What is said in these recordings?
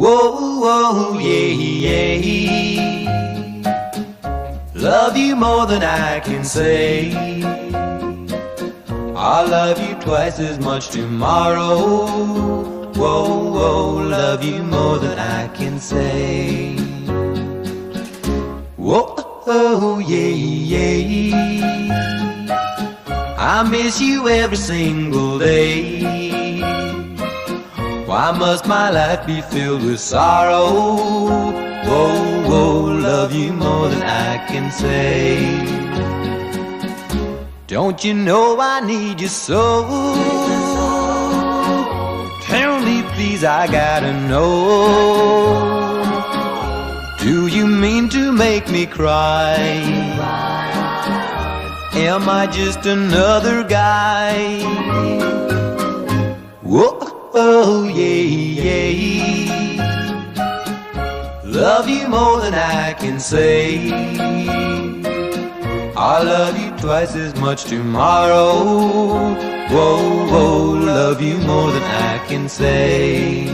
Whoa, whoa, yeah, yeah. Love you more than I can say. I'll love you twice as much tomorrow. Whoa, whoa, love you more than I can say. Whoa, oh, yeah, yeah. I miss you every single day. Why must my life be filled with sorrow? Whoa, whoa, love you more than I can say. Don't you know I need you so? Tell me please, I gotta know. Do you mean to make me cry? Am I just another guy? Whoa, oh, yeah, yeah. Love you more than I can say. I'll love you twice as much tomorrow. Whoa, whoa, love you more than I can say.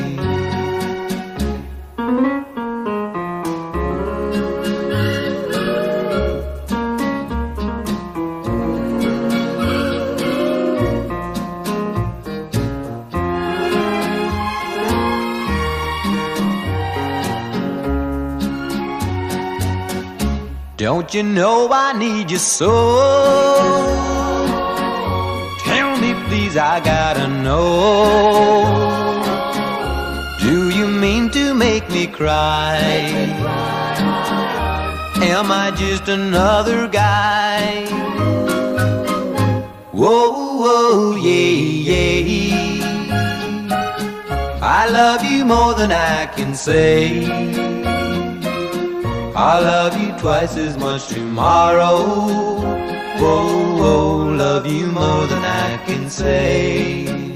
Don't you know I need you so? Tell me please, I gotta know. Do you mean to make me cry? Am I just another guy? Whoa, whoa, yeah, yeah. I love you more than I can say. I'll love you twice as much tomorrow. Whoa, whoa, love you more than I can say.